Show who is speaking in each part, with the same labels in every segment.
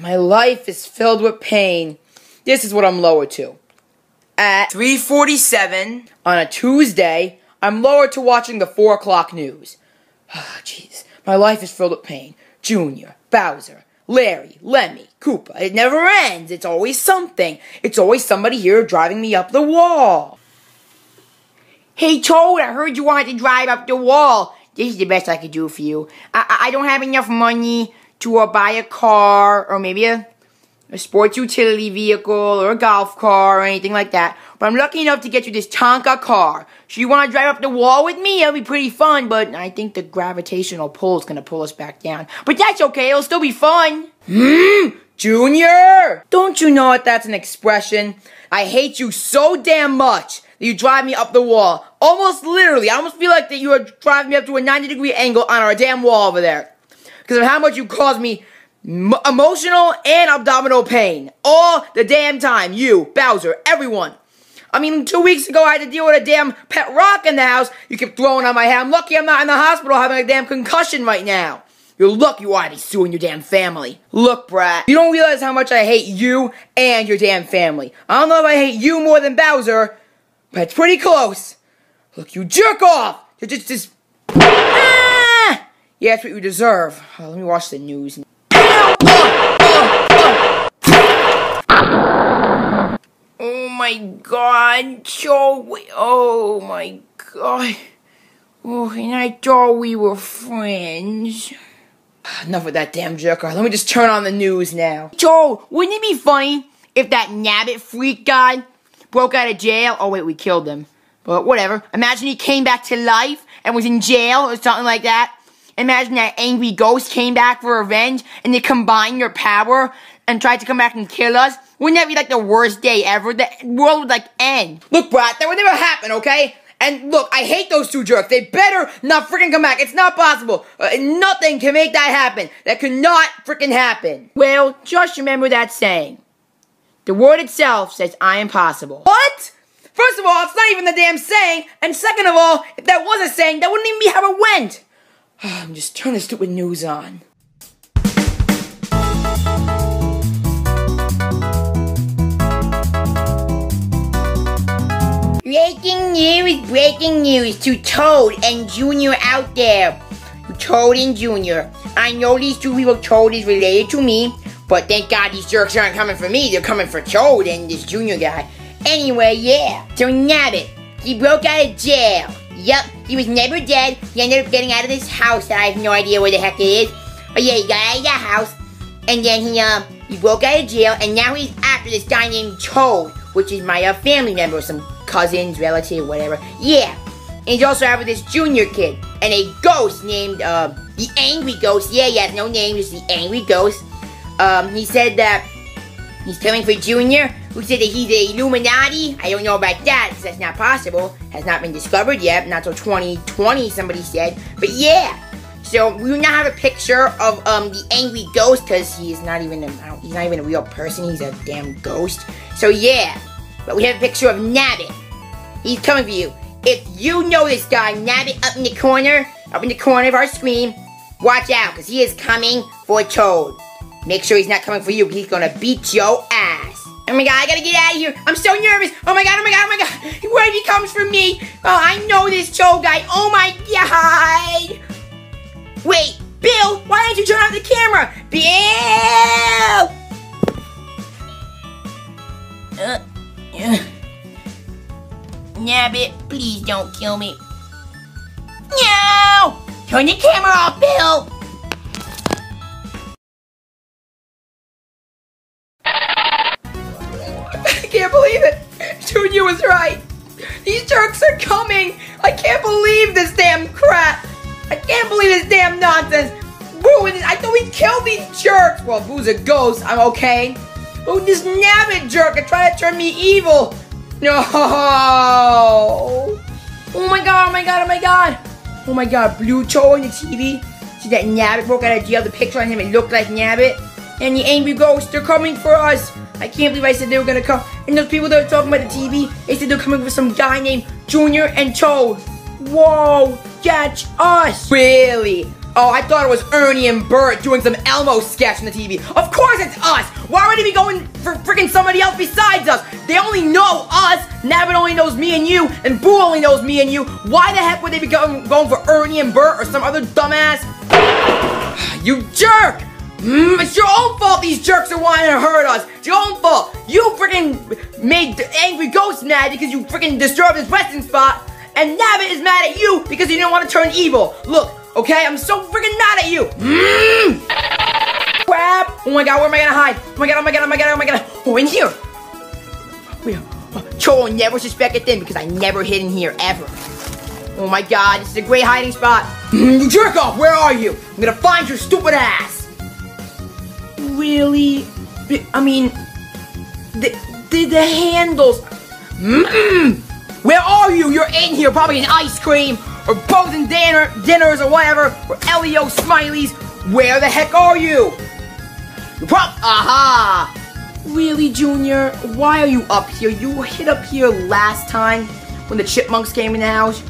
Speaker 1: My life is filled with pain. This is what I'm lowered to. At 3:47 on a Tuesday, I'm lowered to watching the 4 o'clock news. Jeez. My life is filled with pain. Junior, Bowser, Larry, Lemmy, Koopa. It never ends. It's always something. It's always somebody here driving me up the wall. Hey, Toad, I heard you wanted to drive up the wall. This is the best I could do for you. I don't have enough money to buy a car or maybe a sports utility vehicle or a golf car or anything like that. But I'm lucky enough to get you this Tonka car. So you want to drive up the wall with me? It'll be pretty fun, but I think the gravitational pull is going to pull us back down. But that's okay. It'll still be fun. Junior! Don't you know that that's an expression? I hate you so damn much that you drive me up the wall. Almost literally. I almost feel like that you are driving me up to a 90-degree angle on our damn wall over there. Because of how much you cause me emotional and abdominal pain. All the damn time. You, Bowser, everyone. I mean, 2 weeks ago I had to deal with a damn pet rock in the house. You kept throwing on my head. I'm lucky I'm not in the hospital having a damn concussion right now. You're lucky you ought to be suing your damn family. Look, brat, you don't realize how much I hate you and your damn family. I don't know if I hate you more than Bowser, but it's pretty close. Look, you jerk off. Just ah! Yeah, that's what you deserve. Let me watch the news. Oh my God, Joey. Oh my God. Oh, and I thought we were friends. Enough of that damn jerker. Let me just turn on the news now. Joe, wouldn't it be funny if that Nabbit freak guy broke out of jail? Oh wait, we killed him. But whatever. Imagine he came back to life and was in jail or something like that. Imagine that angry ghost came back for revenge and they combined your power and tried to come back and kill us. Wouldn't that be like the worst day ever? The world would like end. Look, brat, that would never happen, okay? And look, I hate those two jerks. They better not freaking come back. It's not possible. Nothing can make that happen. That could not freaking happen. Well, just remember that saying. The word itself says I am possible. What? First of all, it's not even the damn saying. And second of all, if that was a saying, that wouldn't even be how it went. Just turn the stupid news on. Breaking news to Toad and Junior out there. Toad and Junior. I know these two people, Toad is related to me, but thank God these jerks aren't coming for me. They're coming for Toad and this Junior guy. Anyway, yeah. So Nabbit, he broke out of jail. Yup, he was never dead. He ended up getting out of this house. I have no idea where the heck it is. But yeah, he got out of that house. And then he broke out of jail. And now he's after this guy named Toad, which is my family member, some cousins, relative, whatever. Yeah. And he's also after this Junior kid. And a ghost named, the Angry Ghost. Yeah, he has no name, just the Angry Ghost. He said that he's coming for Junior, who said that he's a Illuminati. I don't know about that, because that's not possible. Has not been discovered yet, not till 2020, somebody said. But yeah, so we now have a picture of the Angry Ghost, because he's not even a real person. He's a damn ghost. So yeah, but we have a picture of Nabbit. He's coming for you. If you know this guy, Nabbit, up in the corner of our screen, watch out, because he is coming for Toad. Make sure he's not coming for you, because he's gonna beat your ass. Oh my God, I gotta get out of here. I'm so nervous. Oh my God, oh my God, oh my God. What if he comes for me? Oh, I know this Toad guy. Oh my God. Wait, Bill, why didn't you turn on the camera? Bill! Nabbit, please don't kill me. No! Turn the camera off, Bill! I can't believe it! Junior was right! These jerks are coming! I can't believe this damn crap! I can't believe this damn nonsense! Boo! I thought we killed these jerks! Well, Boo's a ghost, I'm okay. But this Nabbit jerk are trying to turn me evil! No! Oh my God, oh my God, oh my God! Oh my God, Blue Toad on the TV. See that Nabbit broke out of jail, the picture on him, it looked like Nabbit. And the Angry Ghosts, they're coming for us. I can't believe I said they were gonna come. And those people that were talking about the TV, they said they're coming for some guy named Junior and Toad. Whoa, that's us. Really? Oh, I thought it was Ernie and Bert doing some Elmo sketch on the TV. Of course it's us! Why would they be going for freaking somebody else besides us? They only know us. Nabbit only knows me and you, and Boo only knows me and you. Why the heck would they be going for Ernie and Bert or some other dumbass? You jerk! It's your own fault these jerks are wanting to hurt us. It's your own fault. You freaking made the Angry Ghost mad because you freaking disturbed his resting spot. And Nabbit is mad at you because he didn't want to turn evil. Look, okay, I'm so freaking mad at you. Crap. Oh my god, where am I gonna hide? Oh my god, oh my god, oh my god, oh my god. Oh, in here. Cholo never suspected then because I never hid in here, ever. Oh my god, this is a great hiding spot. You jerk off, where are you? I'm gonna find your stupid ass. Really? I mean, the handles. Where are you? You're in here, probably in ice cream, or frozen dinners, or whatever, or Elio Smileys. Where the heck are you? Aha! Really, Junior? Why are you up here? You hid up here last time when the chipmunks came in the house?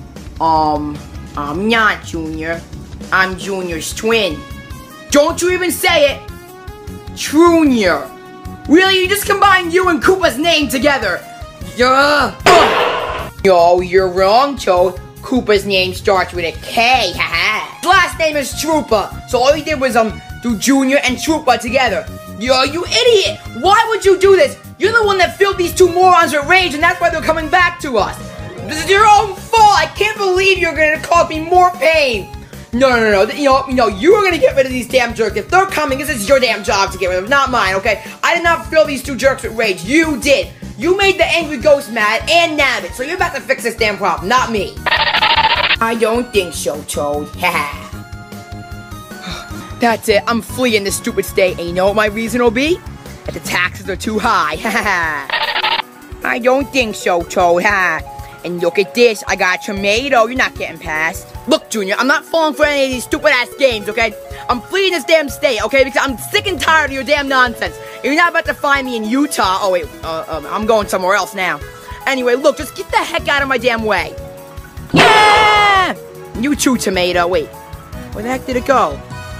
Speaker 1: I'm not Junior. I'm Junior's twin. Don't you even say it! Junior. Really? You just combined you and Koopa's name together. Yeah. No, you're wrong, Toad. Koopa's name starts with a K. Haha. His last name is Troopa. So all he did was do Junior and Troopa together. Yo, you idiot! Why would you do this? You're the one that filled these two morons with rage, and that's why they're coming back to us. This is your own fault. I can't believe you're gonna cause me more pain. No. You know, you are gonna get rid of these damn jerks. If they're coming, this is your damn job to get rid of them, not mine, okay? I did not fill these two jerks with rage. You did. You made the Angry Ghost mad and Nabbit, so you're about to fix this damn problem, not me. I don't think so, Toad. Haha. That's it. I'm fleeing this stupid state, and you know what my reason will be? That the taxes are too high. Haha. I don't think so, Toad. Ha. And look at this, I got a tomato, you're not getting past. Look, Junior, I'm not falling for any of these stupid-ass games, okay? I'm fleeing this damn state, okay? Because I'm sick and tired of your damn nonsense. You're not about to find me in Utah. Oh, wait, I'm going somewhere else now. Anyway, look, just get the heck out of my damn way. Yeah! You too, tomato. Wait, where the heck did it go?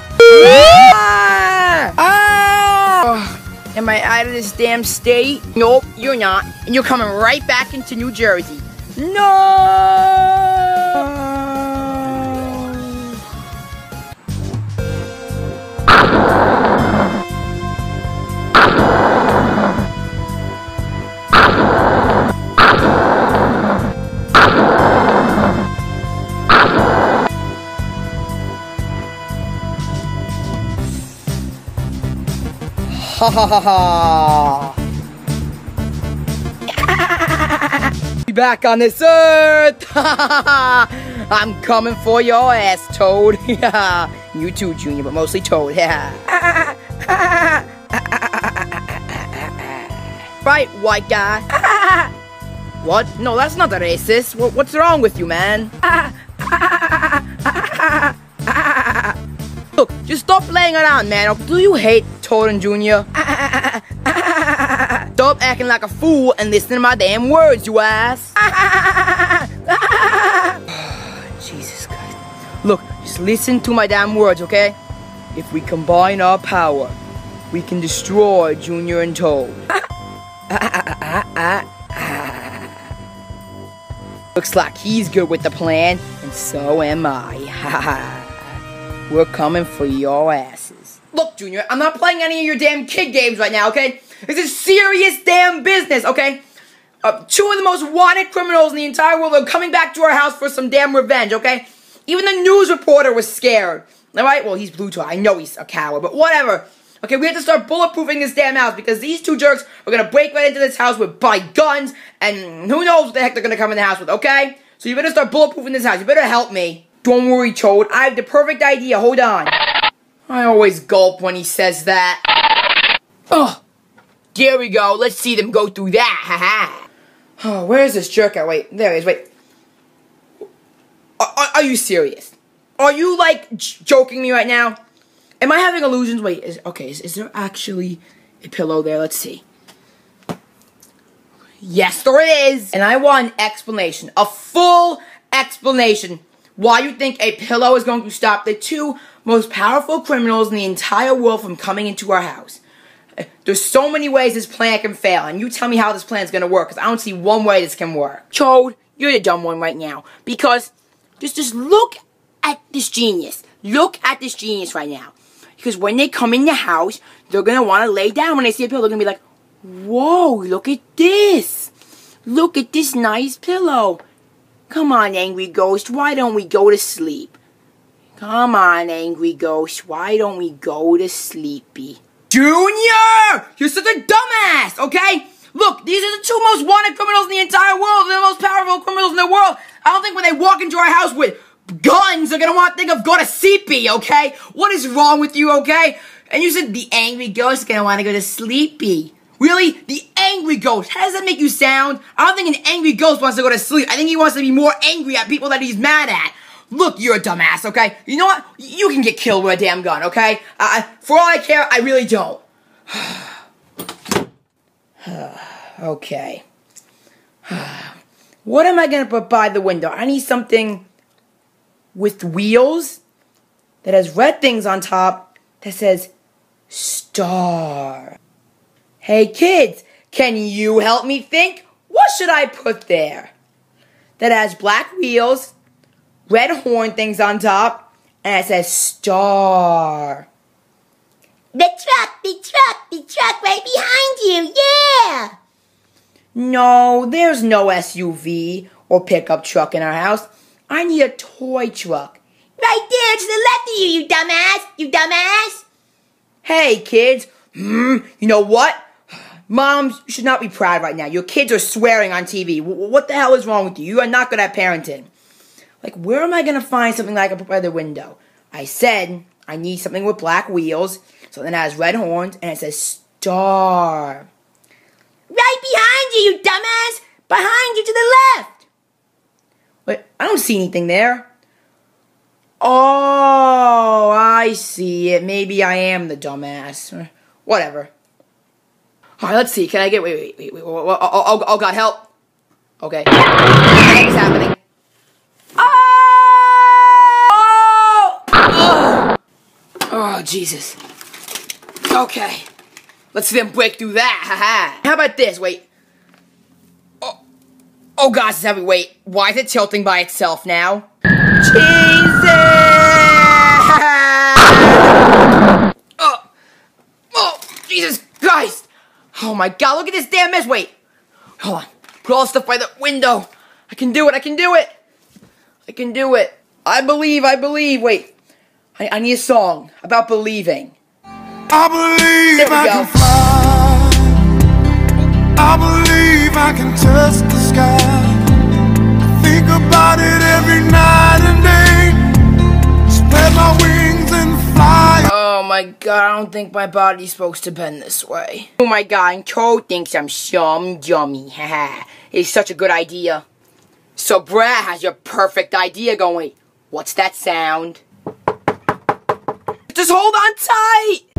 Speaker 1: Ah! Ah! Am I out of this damn state? Nope, you're not. And you're coming right back into New Jersey. No! Ha ha ha ha! Be back on this earth! I'm coming for your ass, Toad. You too, Junior, but mostly Toad. Right, white guy. What? No, that's not the racist. What's wrong with you, man? Look, just stop playing around, man. Do you hate Toad and Junior? Stop acting like a fool and listen to my damn words, you ass. Jesus Christ. Look, just listen to my damn words, okay? If we combine our power, we can destroy Junior and Toad. Looks like he's good with the plan, and so am I. We're coming for your asses. Look, Junior, I'm not playing any of your damn kid games right now, okay? This is serious damn business, okay? Two of the most wanted criminals in the entire world are coming back to our house for some damn revenge, okay? Even the news reporter was scared. Alright? Well, he's blue too. I know he's a coward, but whatever. Okay, we have to start bulletproofing this damn house because these two jerks are gonna break right into this house with guns, and who knows what the heck they're gonna come in the house with, okay? So you better start bulletproofing this house. You better help me. Don't worry, Toad. I have the perfect idea. Hold on. I always gulp when he says that. Oh, there we go. Let's see them go through that. Haha. Oh, where is this jerk at? Wait, there he is. Wait. Are you serious? Are you, like, joking me right now? Am I having illusions? Wait, is there actually a pillow there? Let's see. Yes, there is. And I want an explanation. A full explanation. why you think a pillow is going to stop the two most powerful criminals in the entire world from coming into our house. There's so many ways this plan can fail, and you tell me how this plan is going to work, because I don't see one way this can work. Chode, you're the dumb one right now, because just look at this genius. Look at this genius right now. Because when they come in the house, they're going to want to lay down. When they see a pillow, they're going to be like, whoa, look at this. Look at this nice pillow. Come on, Angry Ghost, why don't we go to sleep? Come on, Angry Ghost, why don't we go to sleepy? Junior! You're such a dumbass, okay? Look, these are the two most wanted criminals in the entire world. They're the most powerful criminals in the world. I don't think when they walk into our house with guns, they're gonna want to think of go to sleepy, okay? What is wrong with you, okay? And you said the Angry Ghost is gonna want to go to sleepy. Really? The Angry Ghost. How does that make you sound? I don't think an Angry Ghost wants to go to sleep. I think he wants to be more angry at people that he's mad at. Look, you're a dumbass, okay? You know what? You can get killed with a damn gun, okay? For all I care, I really don't. Okay. What am I gonna put by the window? I need something with wheels that has red things on top that says star. Hey kids, can you help me think? What should I put there? That has black wheels, red horn things on top, and it says star.
Speaker 2: The truck right behind you, yeah!
Speaker 1: No, there's no SUV or pickup truck in our house. I need a toy truck.
Speaker 2: Right there to the left of you, you dumbass!
Speaker 1: Hey kids, you know what? Moms, you should not be proud right now. Your kids are swearing on TV. What the hell is wrong with you? You are not good at parenting. Like, where am I going to find something that I can put by the window? I said I need something with black wheels, something that has red horns, and it says star.
Speaker 2: Right behind you, you dumbass! Behind you to the left!
Speaker 1: Wait, I don't see anything there. Oh, I see it. Maybe I am the dumbass. Whatever. Alright, let's see. Can I get... Wait. Oh, God, help. Okay. What is happening? Oh, Jesus. Okay. Let's see them break through that. Haha. How about this? Wait. Oh, gosh, it's heavy. Wait. Why is it tilting by itself now? Jesus! Oh, Jesus Christ. Oh, my God. Look at this damn mess. Wait. Hold on. Put all the stuff by the window. I can do it. I can do it. I believe. Wait. I need a song about believing.
Speaker 3: I believe I can fly. I believe I can touch the sky. I think about it every night and day. Spread my wings and fly.
Speaker 1: Oh my God, I don't think my body's supposed to bend this way. Oh my God, and Toad thinks I'm some dummy. Haha. It's such a good idea. So Brad has your perfect idea going. What's that sound? Just hold on tight!